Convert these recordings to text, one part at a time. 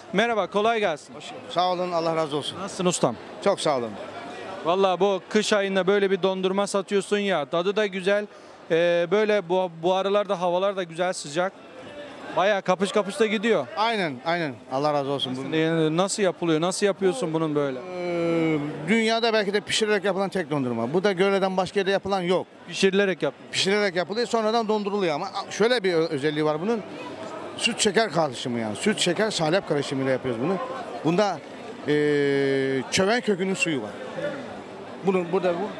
Merhaba, kolay gelsin. Sağ olun, Allah razı olsun. Nasılsın ustam? Çok sağ olun. Vallahi bu kış ayında böyle bir dondurma satıyorsun ya, tadı da güzel. Böyle bu aralarda havalar da güzel, sıcak. Bayağı kapış kapış da gidiyor. Aynen. Allah razı olsun. Nasıl yapılıyor? Nasıl yapıyorsun bunun böyle? Dünyada belki de pişirerek yapılan tek dondurma. Bu da Göle'den başka yerde yapılan yok. Pişirilerek yap. Pişirerek yapılıyor, sonradan donduruluyor ama şöyle bir özelliği var bunun. Süt şeker karışımı yani. Süt şeker salep karışımıyla yapıyoruz bunu. Bunda çöven kökünün suyu var. Bunun burada bu.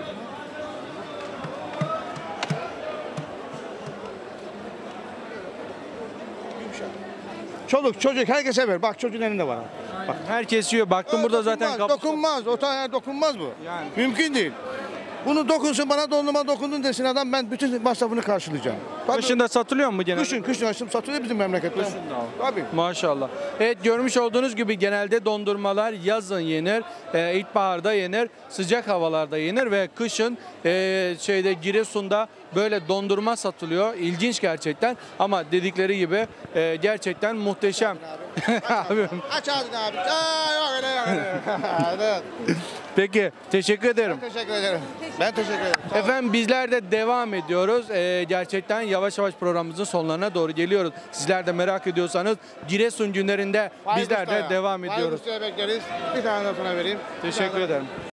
Çoluk çocuk herkes sever. Bak çocuğun elinde var. Bak. Herkes yiyor. Baktım burada zaten kapış. Dokunmaz. O tane dokunmaz bu. Yani. Mümkün değil. Bunu dokunsun bana dondurma dokundun desin adam ben bütün masrafını karşılayacağım. Tabii. Kışında satılıyor mu genelde? Kışın açtım satılıyor bizim memlekette. Kışın da o. Tabii. Maşallah. Evet, görmüş olduğunuz gibi genelde dondurmalar yazın yenir, ilkbaharda yenir, sıcak havalarda yenir ve kışın Giresun'da böyle dondurma satılıyor. İlginç gerçekten ama dedikleri gibi gerçekten muhteşem. Abim. Aç ağzını abi. Yok öyle. Peki, teşekkür ederim. Teşekkür ederim. Ben teşekkür ederim. Efendim, bizler de devam ediyoruz. Gerçekten yavaş yavaş programımızın sonlarına doğru geliyoruz. Sizler de merak ediyorsanız Giresun günlerinde bizler de devam ediyoruz. Bekleriz. Bir tane de sana vereyim. Teşekkür ederim.